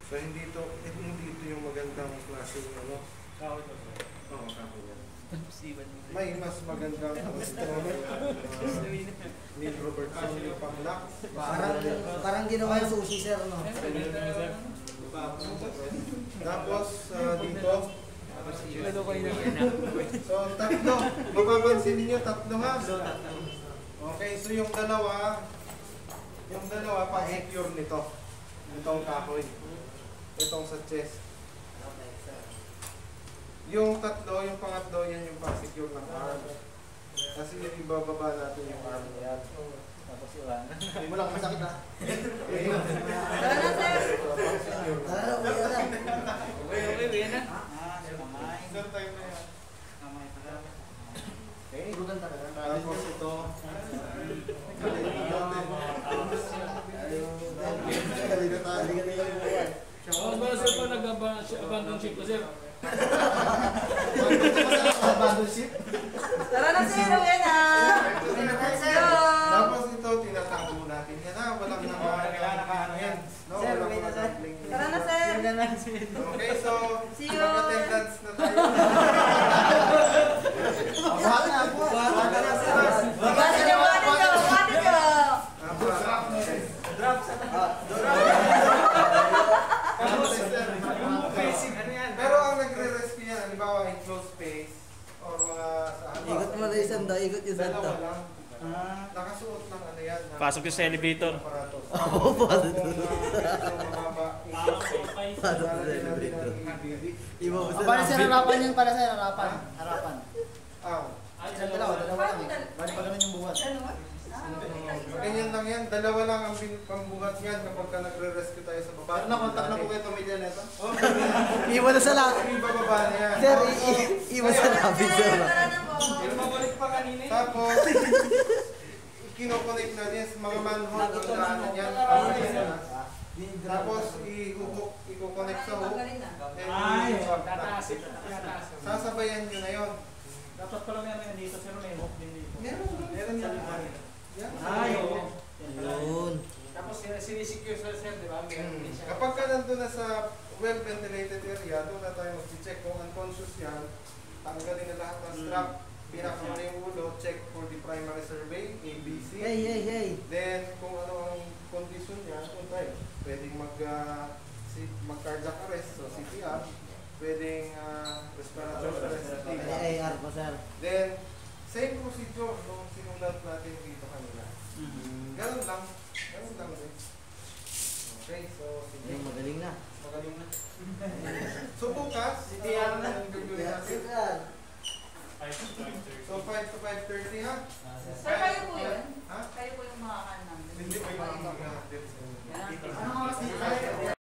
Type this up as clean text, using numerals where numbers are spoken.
So hindi ito yung magandang klase ng ano. Kahoy to sir. Oo, kahoy yan. May mas magandang Neil Robertson yung pang-lock. Parang ginawa yung sushi sir, no? Tapos dito. So tatlo. Mapapansin niyo tatlo ha. Okay, so yung dalawa pa-secure nito. Itong kahoy. Itong sa chest. Yung tatlo, yung pangatlo, yan yung pa-secure ng arm. Kasi yung ibababa natin yung arm na yan. Tapos iwan. Hindi mo lang masakit ha? Tara na sir! Tara na, uwi na. Uwi na. Mamay. Isang time na yan. Mamay pala. Okay? Turugan talaga. Tapos ito. Ba sir pa nag-abandon ship ko sir? Abandon ship? Tara na sir! Uwi na! Let's go! Tapos ito, tinatago natin yan ha. Walang naka-ano yan. Sir, uwi na sir. Tara na sir! Okay, so See you. mag-attendance na tayo. Buhat na po. Buhat na sir. Buhatin nyo! Buhatin nyo! Buhatin nyo! Pero ang nagre-rescue yan, halimbawa in closed space or mga sa Ikot mo na yung sanda, ikot yung sanda. dalawa lang. Nakasuot ng ano yan. Pasok yung sa elevator. Aparatos. Oo, pasok Kung mababa, Pasok sa elevator. Iba mo sir. Para sa harapan yan, para sa harapan. Harapan. Isang dalawa lang eh. Bali pa ganun yung buhat. Ganyan lang yan. Dalawa lang ang pambuhat yan kapag ka nagre-rescue tayo sa baba. Nakontak na po kayo pamilya nito? Oh, Iwan na sa labi. ibababa na yan. Sir, iwan sa labi sir. Tara na po! Tapos, kinokonect na din sa mga manhole ang daanan yan. Tapos, i-connect sa hook. Ay, tataasin. Sasabayan nyo na yun. Dapat pala meron dito sir, may hook din dito. Meron yan. Yan. Ay, oo. Yun. Tapos sinisecure sa sir, di ba? Meron din siya. Kapag ka nandun na sa well-ventilated area, doon na tayo mag-check kung unconscious yan. Tanggalin na lahat ng strap. Pinakama na yung ulo, check for the primary survey, ABC. Hey. Then, kung ano ang condition niya, kung tayo, pwedeng mag-cardiac arrest, so CPR. Pwedeng respiratory arrest, AR po sir. Then, same procedure nung sinulat natin dito kanina. Ganun lang din. Okay, so sige. Magaling na. Magaling na. So bukas, CPR na yung gagawin natin. So 5 to 5:30 ha? Sir, kayo po yun? Ha? Kayo po yung makakanan namin. Hindi pa yung mga natin. Yan.